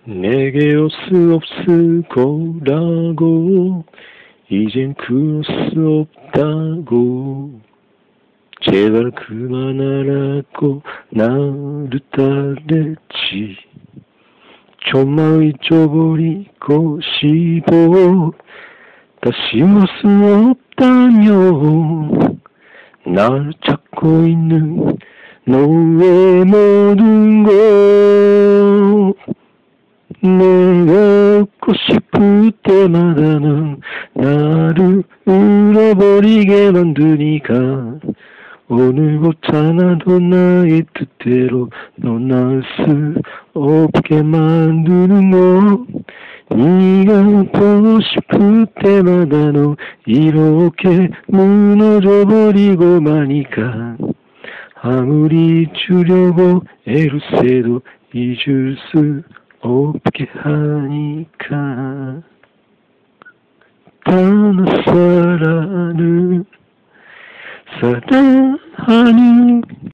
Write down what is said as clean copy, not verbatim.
내게 올 수 없을 거라고 이젠 그럴 수 없다고 제발 그만하라고 나를 따랬지. 좀만 잊어버리고 싶어. 다시 올 수 없다며 날 찾고 있는 너의 모든 것 내가 웃고 싶을 때마다 넌 나를 울어버리게 만드니까 오늘부터 나도 나의 뜻대로 넌 알 수 없게 만드는 너 네가 보고 싶을 때마다 너 이렇게 무너져 버리고 마니까 아무리 잊으려고 애를 써도 잊을 수 없게 하니까 다른 사람을 사랑하는